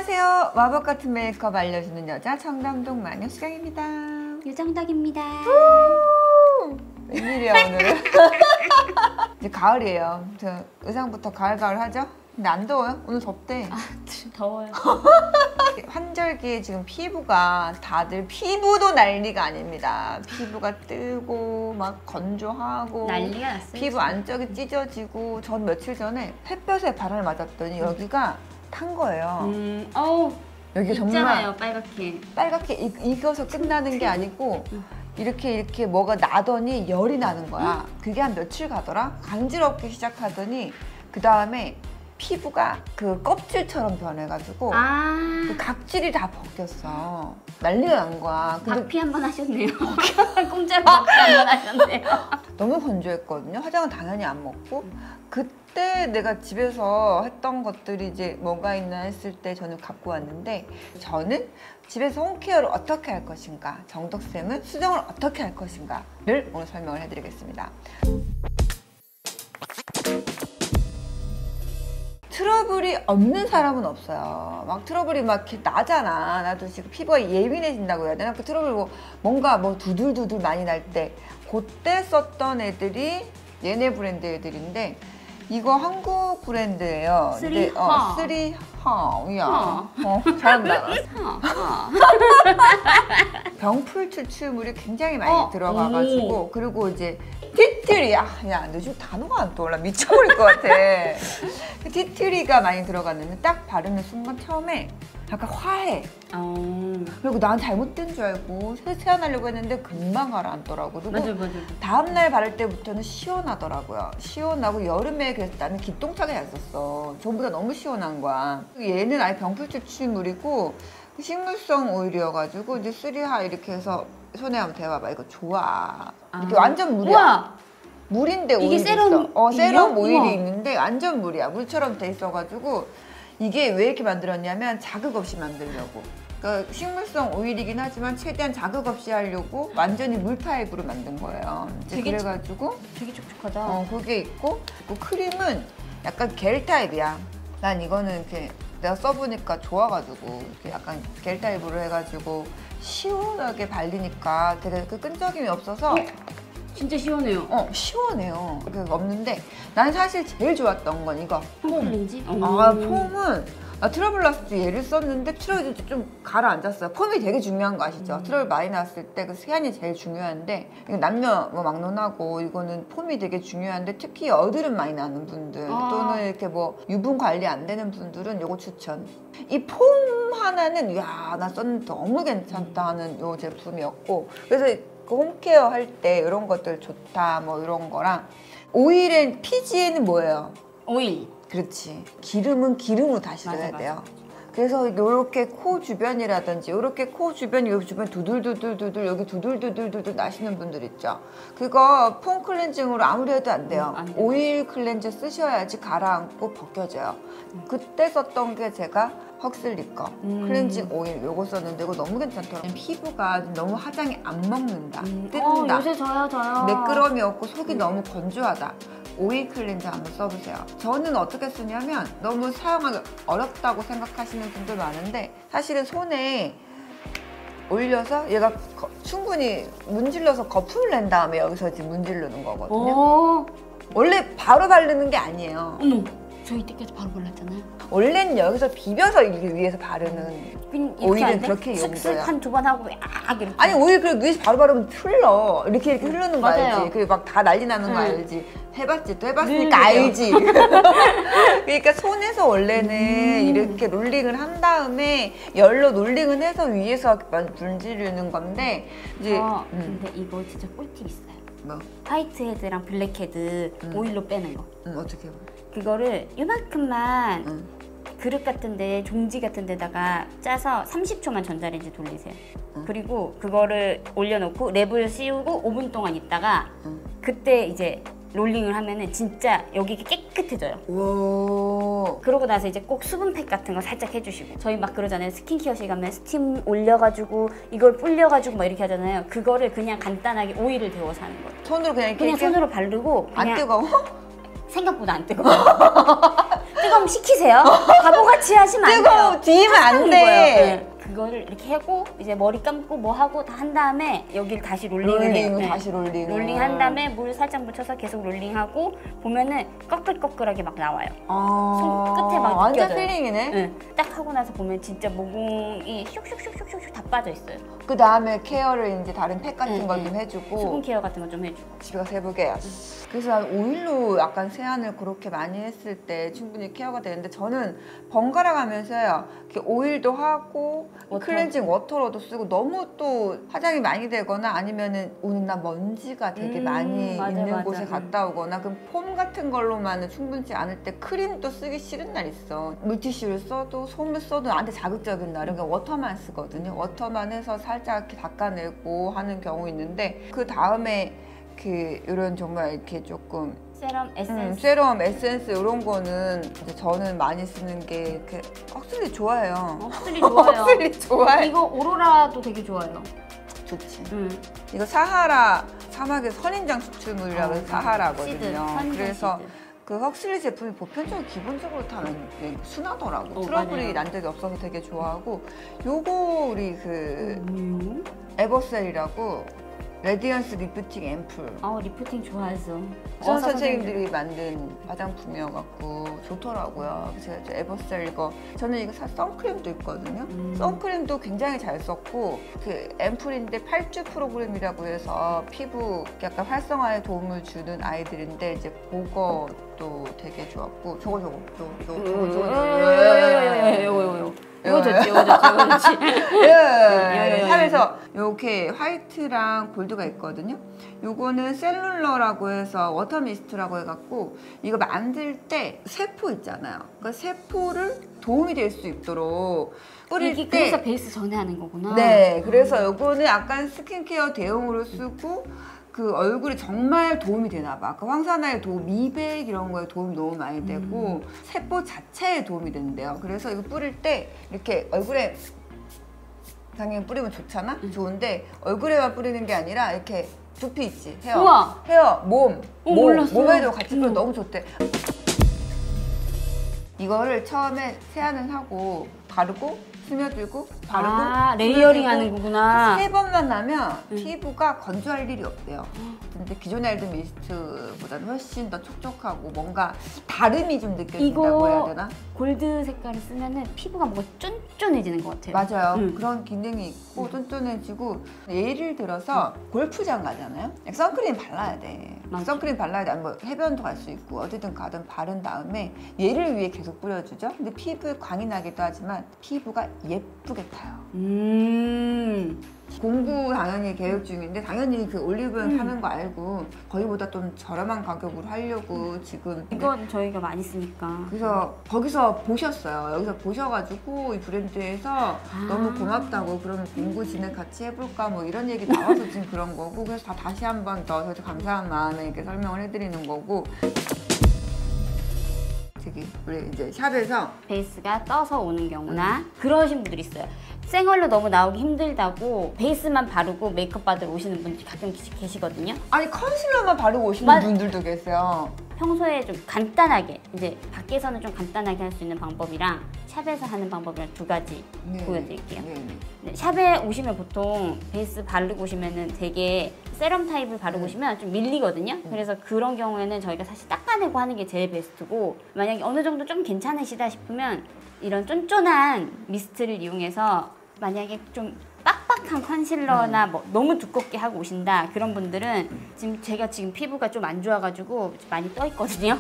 안녕하세요. 마법 같은 메이크업 알려주는 여자 청담동 마녀 수경입니다. 유정덕입니다. 웬일이야 오늘은? 이제 가을이에요. 저 의상부터 가을 하죠? 근데 안 더워요? 오늘 덥대. 아, 더워요. 환절기에 지금 피부가 다들 피부도 난리가 아닙니다. 피부가 뜨고 막 건조하고 난리가 났어요. 피부 안쪽이 찢어지고 전 며칠 전에 햇볕에 바람을 맞았더니 여기가 탄 거예요. 어우, 여기 있잖아요, 정말 빨갛게 익어서 끝나는 게 아니고 이렇게 뭐가 나더니 열이 나는 거야. 그게 한 며칠 가더라. 간지럽기 시작하더니 그 다음에 피부가 그 껍질처럼 변해가지고 그 각질이 다 벗겼어. 난리가 난 거야. 박피 한번 하셨네요. 공짜로 박피 한번 하셨네요. 너무 건조했거든요. 화장은 당연히 안 먹고. 그때 내가 집에서 했던 것들이 이제 뭐가 있나 했을 때 저는 갖고 왔는데, 저는 집에서 홈케어를 어떻게 할 것인가, 정덕쌤은 수정을 어떻게 할 것인가를 오늘 설명을 해드리겠습니다. 트러블이 없는 사람은 없어요. 막 트러블이 막 이렇게 나잖아. 나도 지금 피부가 예민해진다고 해야 되나? 그 트러블 뭔가 두들두들 많이 날 때, 그때 썼던 애들이 얘네 브랜드 애들인데, 이거 한국 브랜드예요. 쓰리하. 쓰리하. 잘한다. 병풀 추출물이 굉장히 많이 들어가가지고, 그리고 이제 티트리야. 야, 너 지금 단어가 안 떠올라. 미쳐버릴 것 같아. 티트리가 많이 들어갔는데 딱 바르는 순간 처음에 약간 화해. 그리고 난 잘못된 줄 알고 세안하려고 했는데 금방 가라앉더라고. 그리고 맞아. 다음날 바를 때부터는 시원하더라고요. 시원하고 여름에 그래서 나는 기똥차게 잘 썼어. 전부 다 너무 시원한 거야. 얘는 아예 병풀 추출물이고 식물성 오일이어가지고 이제 쓰리하 이렇게 해서 손에 한번 대봐봐. 이거 좋아. 이게 완전 물이야. 우와! 물인데 오일이 이게 세럼 있어. 세럼 오일이 우와. 있는데 완전 물이야. 물처럼 돼 있어가지고 이게 왜 이렇게 만들었냐면 자극 없이 만들려고. 그러니까 식물성 오일이긴 하지만 최대한 자극 없이 하려고 완전히 물 타입으로 만든 거예요. 이제 그래가지고 되게 촉촉하다. 그게 있고, 크림은 약간 겔 타입이야. 난 이거는 이렇게 내가 써보니까 좋아가지고 이렇게 약간 겔 타입으로 해가지고 시원하게 발리니까 되게 그 끈적임이 없어서 진짜 시원해요. 시원해요. 그게 없는데 난 사실 제일 좋았던 건 이거 폼. 클렌지? 폼은 트러블 났을 때 얘를 썼는데 트러블이 좀 가라앉았어요. 폼이 되게 중요한 거 아시죠? 트러블 많이 났을 때 그 세안이 제일 중요한데, 이거 남녀 막론하고 이거는 폼이 되게 중요한데, 특히 여드름 많이 나는 분들 또는 이렇게 유분 관리 안 되는 분들은 요거 추천. 이 폼 하나는 나 썼는데 너무 괜찮다 하는 요 제품이었고, 그래서 그 홈케어 할 때 이런 것들 좋다 이런 거랑. 오일엔 피지에는 뭐예요? 오일. 그렇지. 기름은 기름으로 다시 넣어야 돼요. 그래서 이렇게 코 주변이라든지 이렇게 코 주변, 여기 주변 두들두들두들, 여기 두들두들두들 나시는 분들 있죠. 그거 폼 클렌징으로 아무리 해도 안 돼요. 오일 클렌저 쓰셔야지 가라앉고 벗겨져요. 그때 썼던 게 제가 헉슬리 거 클렌징 오일 요거 썼는데 이거 너무 괜찮더라고요. 피부가 너무 화장이 안 먹는다, 뜬다, 요새 저요. 매끄러움이 없고 속이 너무 건조하다. 오일 클렌저 한번 써보세요. 저는 어떻게 쓰냐면, 너무 사용하기 어렵다고 생각하시는 분들 많은데 사실은 손에 올려서 얘가 충분히 문질러서 거품을 낸 다음에 여기서 지금 문지르는 거거든요. 원래 바로 바르는 게 아니에요. 어머, 저 이때까지 바로 발랐잖아요. 원래는 여기서 비벼서 이렇게 위에서 바르는 오일은 그렇게 용도야. 한 두 번 하고 이렇게. 아니, 오일 그 위에서 바로 바르면 흘러. 이렇게 흐르는 거 알지? 그리고 막 다 난리 나는 거 알지? 해봤지? 또 해봤으니까 알지? 그러니까 손에서 원래는 이렇게 롤링을 한 다음에 열로 롤링을 해서 위에서 문지르는 건데, 이제 근데 이거 진짜 꿀팁 있어요. 뭐? 화이트헤드랑 블랙헤드 오일로 빼는 거. 어떻게 해? 그거를 요만큼만 그릇 같은데, 종지 같은 데다가 짜서 30초만 전자레인지 돌리세요. 그리고 그거를 올려놓고 랩을 씌우고 5분 동안 있다가 그때 이제 롤링을 하면은 진짜 여기 깨끗해져요. 오. 그러고 나서 이제 꼭 수분팩 같은 거 살짝 해주시고, 저희 막 그러잖아요. 스킨케어실 가면 스팀 올려가지고 이걸 불려가지고 막 이렇게 하잖아요. 그거를 그냥 간단하게 오일을 데워서 하는 거예요. 손으로 그냥 손으로 바르고. 안 뜨거워? 생각보다 안 뜨거워요. 좀 시키세요. 바보같이 하시면 안 돼요. 뜨거워 뒤면 안 돼. 그거를 이렇게 하고 이제 머리 감고 뭐 하고 다 한 다음에 여기를 다시 롤링을 해요. 다시 롤링. 롤링한 다음에 물 살짝 묻혀서 계속 롤링하고 보면은 꺼끌꺼끌하게 막 나와요. 손끝에 막 완전 느껴져요. 필링이네. 네. 딱 하고 나서 보면 진짜 모공이 슉슉슉슉슉 다 빠져 있어요. 그 다음에 케어를 이제 다른 팩 같은 걸 좀 해주고 수분 케어 같은 거 좀 해주고. 집에 가서 해보게. 그래서 난 오일로 약간 세안을 그렇게 많이 했을 때 충분히 케어가 되는데 저는 번갈아 가면서요. 이렇게 오일도 하고 클렌징 워터로도 쓰고 너무 또 화장이 많이 되거나 아니면은 오늘 나 먼지가 되게 많이 맞아, 있는 맞아. 곳에 갔다 오거나 그럼 폼 같은 걸로만은 충분치 않을 때 크림도 쓰기 싫은 날 있어. 물티슈를 써도 솜을 써도 나한테 자극적인 날은 그냥 워터만 쓰거든요. 워터만 해서 살짝 이렇게 닦아내고 하는 경우 있는데 그 다음에 이런 정말 이렇게 조금 세럼, 에센스. 세럼, 에센스 이런 거는 이제 저는 많이 쓰는 게 확실히 좋아해요. 확실히 좋아요. 확실히 좋아해. 이거 오로라도 되게 좋아요. 좋지. 이거 사하라 사막의 선인장 수출물이라고 해서 사하라거든요. 시드, 그래서 시드. 그 헉슬리 제품이 보편적으로 기본적으로 다 순하더라고. 맞아요. 트러블이 난 적이 없어서 되게 좋아하고 요거 우리 에버셀이라고 레디언스 리프팅 앰플. 리프팅 좋아해서. 선생님들이 만든 화장품이어갖고 좋더라고요. 그래서 제가 에버셀 이거 저는 이거 선크림도 있거든요. 선크림도 굉장히 잘 썼고 그 앰플인데 8주 프로그램이라고 해서 피부 약간 활성화에 도움을 주는 아이들인데 이제 그것도 되게 좋았고 저거 이거 좋지. 샵에서 이렇게 화이트랑 골드가 있거든요. 요거는 셀룰러라고 해서 워터 미스트라고 해갖고 이거 만들 때 세포 있잖아요. 그 세포를 도움이 될 수 있도록 뿌릴 이게 때 그래서 베이스 전에 하는 거구나. 네, 그래서 요거는 약간 스킨케어 대용으로 쓰고 그 얼굴에 정말 도움이 되나 봐. 그 황산화에 도움, 미백 이런 거에 도움이 너무 많이 되고 세포 자체에 도움이 된대요. 그래서 이거 뿌릴 때 이렇게 얼굴에 당연히 뿌리면 좋잖아? 좋은데 얼굴에만 뿌리는 게 아니라 이렇게 두피 있지? 헤어. 우와. 헤어, 몰랐어. 몸에도 같이 뿌려 너무 좋대. 이거를 처음에 세안을 하고 바르고 스며들고 바르고 레이어링 하는 거구나. 3번만 나면 피부가 건조할 일이 없대요. 근데 기존의 알드 미스트보다는 훨씬 더 촉촉하고 뭔가 다름이 좀 느껴진다고 해야 되나? 골드 색깔을 쓰면은 피부가 뭔가 쫀쫀해지는 것 같아요. 맞아요. 그런 기능이 있고 쫀쫀해지고 예를 들어서 골프장 가잖아요. 선크림 발라야 돼. 맞아. 선크림 발라야 돼. 뭐 해변도 갈 수 있고 어디든 가든 바른 다음에 얘를 위해 계속 뿌려주죠. 근데 피부에 광이 나기도 하지만 피부가 예쁘게 타요. 공구 당연히 계획 중인데 당연히 그 올리브영 사는 거 알고 거기보다 좀 저렴한 가격으로 하려고 지금 이건 저희가 많이 쓰니까. 그래서 거기서 보셨어요. 여기서 보셔가지고 이 브랜드에서 너무 고맙다고 그러면 공구 진행 같이 해볼까 뭐 이런 얘기 나와서 지금 그런 거고 그래서 다시 한 번 더 저도 감사한 마음에 이렇게 설명을 해드리는 거고 우리 이제 샵에서 베이스가 떠서 오는 경우나 그러신 분들이 있어요. 생얼로 너무 나오기 힘들다고 베이스만 바르고 메이크업 받으러 오시는 분들이 가끔 계시거든요. 아니 컨실러만 바르고 오시는 분들도 계세요. 평소에 좀 간단하게 이제 밖에서는 좀 간단하게 할 수 있는 방법이랑 샵에서 하는 방법이랑 두 가지 보여드릴게요. 네, 샵에 오시면 보통 베이스 바르고 오시면은 되게 세럼 타입을 바르고 오시면 좀 밀리거든요. 그래서 그런 경우에는 저희가 사실 닦아내고 하는 게 제일 베스트고 만약에 어느 정도 좀 괜찮으시다 싶으면 이런 쫀쫀한 미스트를 이용해서 만약에 좀 빡빡한 컨실러나 뭐 너무 두껍게 하고 오신다 그런 분들은 지금 제가 지금 피부가 좀 안 좋아가지고 많이 떠 있거든요.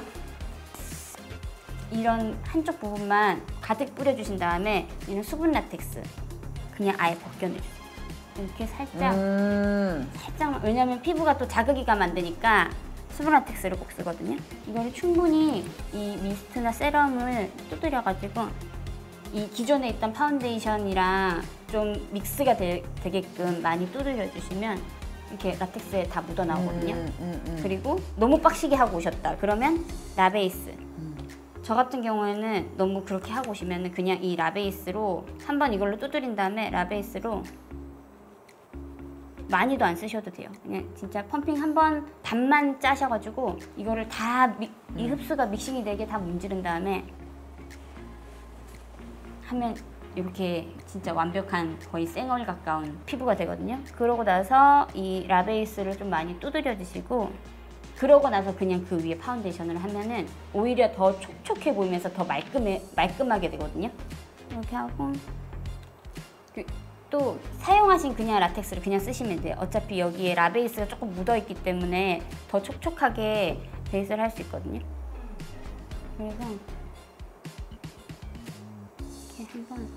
이런 한쪽 부분만 가득 뿌려주신 다음에 이는 수분 라텍스 그냥 아예 벗겨내주세요. 이렇게 살짝 왜냐면 피부가 또 자극이 가면 안 되니까 수분 라텍스를 꼭 쓰거든요. 이거를 충분히 이 미스트나 세럼을 두드려가지고 이 기존에 있던 파운데이션이랑 좀 믹스가 되게끔 많이 두드려 주시면 이렇게 라텍스에 다 묻어 나오거든요. 그리고 너무 빡시게 하고 오셨다 그러면 라베이스. 저 같은 경우에는 너무 그렇게 하고 오시면 그냥 이 라베이스로 한번 이걸로 두드린 다음에 라베이스로 많이도 안 쓰셔도 돼요. 그냥 진짜 펌핑 한번 단만 짜셔가지고 이거를 다 이 흡수가 믹싱이 되게 다 문지른 다음에 하면 이렇게 진짜 완벽한 거의 생얼 가까운 피부가 되거든요. 그러고 나서 이 라베이스를 좀 많이 두드려 주시고 그러고 나서 그냥 그 위에 파운데이션을 하면은 오히려 더 촉촉해 보이면서 더 말끔하게 되거든요. 이렇게 하고 또 사용하신 그냥 라텍스를 그냥 쓰시면 돼요. 어차피 여기에 라베이스가 조금 묻어있기 때문에 더 촉촉하게 베이스를 할 수 있거든요. 그래서 이렇게 한번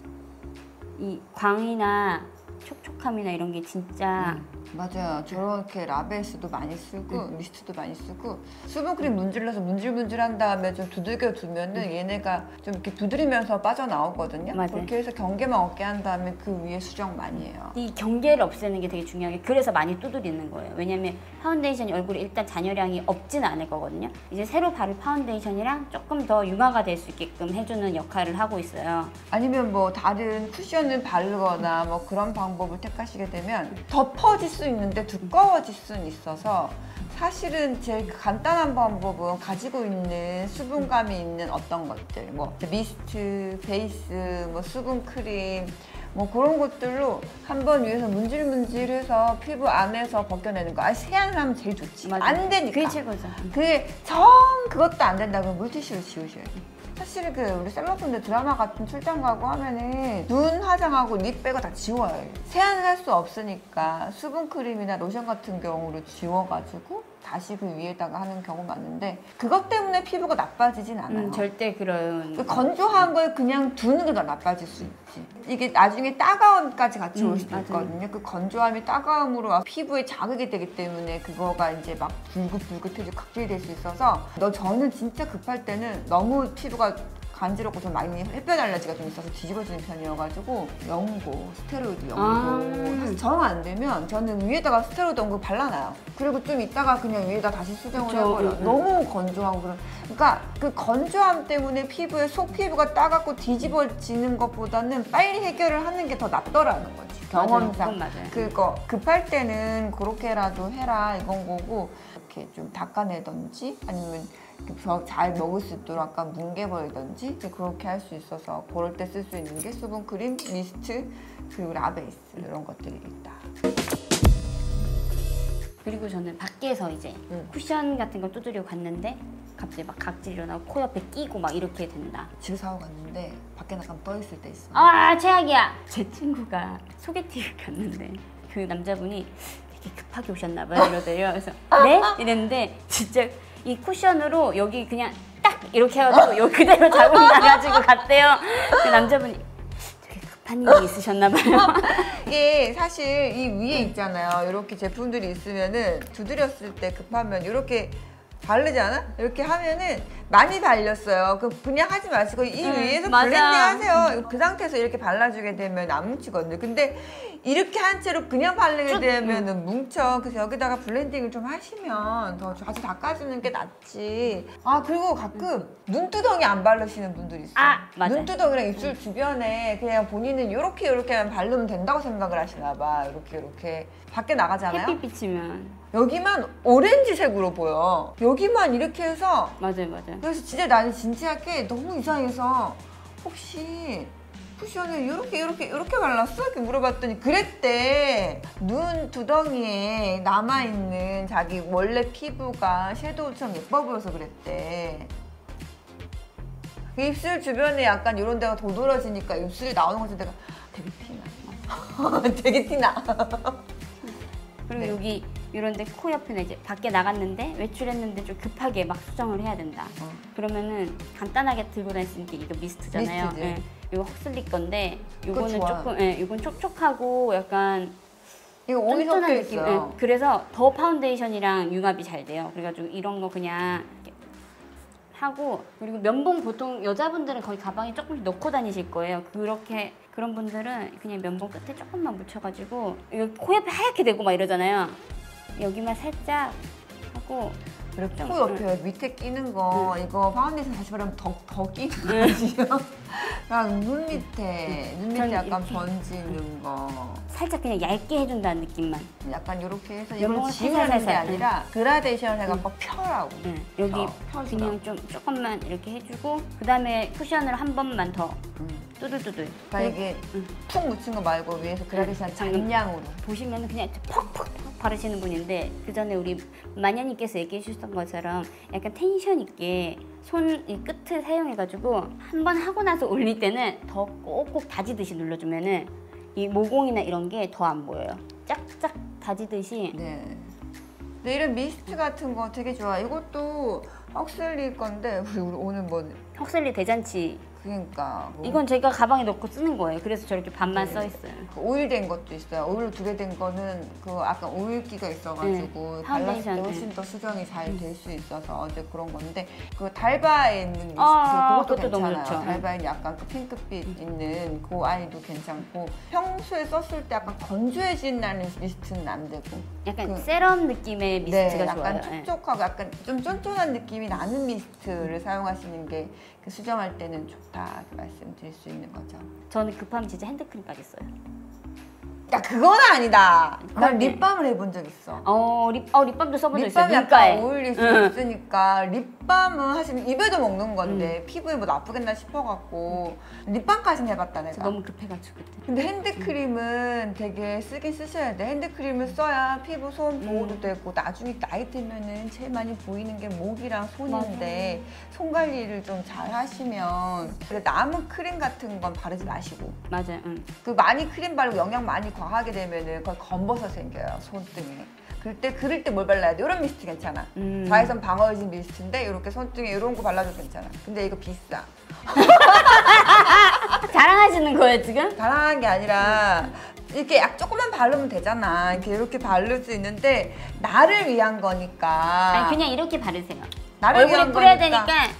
이 광이나 촉촉함이나 이런 게 진짜 맞아요. 저렇게 라베이스도 많이 쓰고 미스트도 많이 쓰고 수분크림 문질러서 문질문질한 다음에 좀 두들겨 두면은 얘네가 좀 이렇게 두드리면서 빠져나오거든요. 맞아요. 그렇게 해서 경계만 없게 한 다음에 그 위에 수정 많이 해요. 이 경계를 없애는 게 되게 중요하게 그래서 많이 두드리는 거예요. 왜냐면 파운데이션이 얼굴에 일단 잔여량이 없지는 않을 거거든요. 이제 새로 바를 파운데이션이랑 조금 더 융화가 될 수 있게끔 해주는 역할을 하고 있어요. 아니면 뭐 다른 쿠션을 바르거나 뭐 그런 방법을 택하시게 되면 덮어질 수 있는데 두꺼워질 수는 있어서 사실은 제일 간단한 방법은 가지고 있는 수분감이 있는 어떤 것들 뭐 미스트, 베이스, 뭐 수분크림 뭐 그런 것들로 한번 위에서 문질문질해서 피부 안에서 벗겨내는 거. 세안을 하면 제일 좋지. 맞아. 안 되니까. 그게 최고죠. 그게 그것도 안 된다면 물티슈로 지우셔야 돼. 사실 우리 셀럽분들 드라마 같은 출장 가고 하면은 눈 화장하고 립 빼고 다 지워요. 세안을 할 수 없으니까 수분크림이나 로션 같은 경우로 지워가지고 다시 그 위에다가 하는 경우 많은데 그것 때문에 피부가 나빠지진 않아요. 절대 그런 건조한 걸 그냥 두는 게 더 나빠질 수 있지. 이게 나중에 따가움까지 같이 올 수도 맞아요. 있거든요. 그 건조함이 따가움으로 피부에 자극이 되기 때문에 그거가 이제 막 불긋불긋해지고 각질이 될 수 있어서 저는 진짜 급할 때는 너무 피부가 간지럽고 좀 많이 햇볕 알러지가 좀 있어서 뒤집어지는 편이어가지고 연고, 스테로이드 연고 사실 정 안 되면 저는 위에다가 스테로이드 연고 발라놔요. 그리고 좀 있다가 그냥 위에다 다시 수정을 해버려요. 너무 건조하고 그러니까 그 건조함 때문에 피부에 속 피부가 따갑고 뒤집어지는 것보다는 빨리 해결을 하는 게 더 낫더라는 거지. 경험상. 맞아요. 그거 급할 때는 그렇게라도 해라 이건 거고 이렇게 좀 닦아내던지 아니면 잘 먹을 수 있도록 약간 뭉개버리던지 그렇게 할 수 있어서 그럴 때 쓸 수 있는 게 수분크림, 미스트, 그리고 라베이스 이런 것들이 있다. 그리고 저는 밖에서 이제 쿠션 같은 걸 두드리고 갔는데 갑자기 막 각질 일어나고 코 옆에 끼고 막 이렇게 된다. 집에 사고 갔는데 밖에 나가면 떠 있을 때 있어. 아 최악이야. 제 친구가 소개팅을 갔는데 그 남자분이 되게 급하게 오셨나 봐요 이러더래요. 그래서 네? 이랬는데 진짜 이 쿠션으로 여기 그냥 딱 이렇게 해가지고 여기 그대로 자국 나가지고 갔대요. 그 남자분이 되게 급한 일이 있으셨나 봐요. 이게 사실 이 위에 있잖아요. 이렇게 제품들이 있으면은 두드렸을 때 급하면 이렇게 바르지 않아? 이렇게 하면은 많이 발렸어요. 그냥 하지 마시고 이 위에서 맞아. 블렌딩 하세요. 그 상태에서 이렇게 발라주게 되면 안 뭉치거든요. 근데 이렇게 한 채로 그냥 바르게 되면은 뭉쳐. 그래서 여기다가 블렌딩을 좀 하시면 더 자주 닦아주는 게 낫지. 아 그리고 가끔 눈두덩이 안 바르시는 분들이 있어요. 맞아. 눈두덩이랑 입술 주변에 그냥 본인은 요렇게만 바르면 된다고 생각을 하시나 봐. 이렇게 밖에 나가잖아요. 햇빛 비치면 여기만 오렌지색으로 보여. 여기만 이렇게 해서 맞아요. 그래서 진짜 나는 진지하게 너무 이상해서 혹시 쿠션을 이렇게 발랐어? 이렇게 물어봤더니 그랬대. 눈 두덩이에 남아있는 자기 원래 피부가 섀도우처럼 예뻐 보여서 그랬대. 그 입술 주변에 약간 이런 데가 도드라지니까 입술이 나오는 것이 내가 되게 티나. 되게 티나. 그리고 네. 여기 이런 데 코 옆에는 이제 밖에 나갔는데 외출했는데 좀 급하게 막 수정을 해야 된다. 그러면은 간단하게 들고 다닐 수 있는 게 이거 미스트잖아요. 미스트지. 예. 이거 헉슬리 건데 그거 이거는 좋아. 조금 이건 촉촉하고 약간 이거 오미 섞여 쫀쫀한 느낌. 있어요. 예. 그래서 더 파운데이션이랑 융합이 잘 돼요. 그래가지고 이런 거 그냥 이렇게 하고 그리고 면봉 보통 여자분들은 거의 가방에 조금씩 넣고 다니실 거예요. 그런 분들은 그냥 면봉 끝에 조금만 묻혀가지고 이거 코 옆에 하얗게 되고 막 이러잖아요. 여기만 살짝 하고 그리고 좀, 코 옆에 밑에 끼는 거 이거 파운데이션 다시 바르면 더 끼는 거지요. 그냥 눈 밑에 저는 약간 이렇게. 번지는 거. 살짝 그냥 얇게 해준다는 느낌만. 약간 이렇게 해서 요런 이걸 거 지우는 게 살살. 아니라 그라데이션 해갖고 펴라고. 여기 펴주라고. 그냥 좀 조금만 이렇게 해주고 그 다음에 쿠션을 한 번만 더 뚜들뚜들. 그러니까 이게 푹 묻힌 거 말고 위에서 그라데이션 잔량으로. 보시면 그냥 퍽퍽 바르시는 분인데 그 전에 우리 마녀님께서 얘기해 주셨던 것처럼 약간 텐션 있게 손 이 끝을 사용해가지고 한 번 하고 나서 올릴 때는 더 꼭꼭 다지듯이 눌러주면은 이 모공이나 이런 게 더 안 보여요. 짝짝 다지듯이. 네. 근데 이런 미스트 같은 거 되게 좋아. 이것도 헉슬리 건데 우리 오늘 뭐 헉슬리 대잔치. 그러니까 뭐 이건 제가 가방에 넣고 쓰는 거예요. 그래서 저렇게 반만 써 있어요. 그 오일된 것도 있어요. 오일로 두 개 된 거는 그 약간 오일기가 있어가지고 발랐을 때 파운데이션, 훨씬 더 수정이 잘 될 수 있어서 어제 그런 건데 그 달바에 있는 미스트 아, 그것도 그것도 너무 괜찮아요. 좋죠. 달바에 약간 그 핑크빛 있는 그 아이도 괜찮고 평소에 썼을 때 약간 건조해진다는 미스트는 안 되고 약간 그- 세럼 느낌의 미스트가 약간 좋아요. 예. 촉촉하고 약간 좀 쫀쫀한 느낌이 나는 미스트를 사용하시는 게 그 수정할 때는 좋다 이렇게 말씀드릴 수 있는 거죠. 저는 급하면 진짜 핸드크림까지 써요. 야 그건 아니다. 난 그건데. 립밤을 해본 적 있어. 립밤도 써본 적 있어요. 립밤이 눈가에. 약간 어울릴 수 있으니까 립밤은 사실 입에도 먹는 건데 피부에 뭐 나쁘겠나 싶어갖고 립밤까지는 해봤다 내가. 너무 급해가지고 그때. 근데 핸드크림은 되게 쓰긴 쓰셔야 돼. 핸드크림을 써야 피부 손 보호도 되고 나중에 나이 들면은 제일 많이 보이는 게 목이랑 손인데 손 관리를 좀 잘 하시면 남은 크림 같은 건 바르지 마시고 맞아요. 그 많이 크림 바르고 영양 많이 과하게 되면은 거의 검버섯 생겨요 손등에. 그럴 때 뭘 발라야 돼? 이런 미스트 괜찮아. 자외선 방어진 미스트인데 이렇게 손등에 이런 거 발라도 괜찮아. 근데 이거 비싸. 자랑하시는 거예요 지금? 다양한 게 아니라 이렇게 약 조금만 바르면 되잖아. 이렇게 바를 수 있는데 나를 위한 거니까. 아니 그냥 이렇게 바르세요. 나를 얼굴에 위한 뿌려야 거니까. 되니까.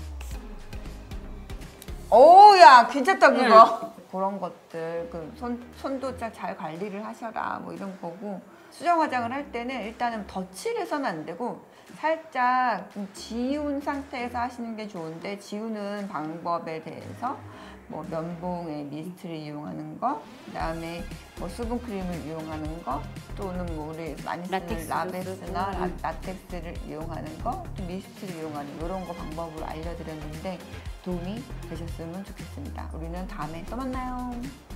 오야 괜찮다 그거. 그런 것들 손도 잘 관리를 하셔라 뭐 이런 거고. 수정 화장을 할 때는 일단은 덧칠을 해서는 안 되고 살짝 좀 지운 상태에서 하시는 게 좋은데 지우는 방법에 대해서 뭐 면봉에 미스트를 이용하는 거, 그다음에 뭐 수분 크림을 이용하는 거, 또는 뭐 우리 많이 쓰는 라텍스도 라베스나 쓰고. 라텍스를 이용하는 거, 또 미스트를 이용하는 이런 거 방법으로 알려드렸는데 도움이 되셨으면 좋겠습니다. 우리는 다음에 또 만나요.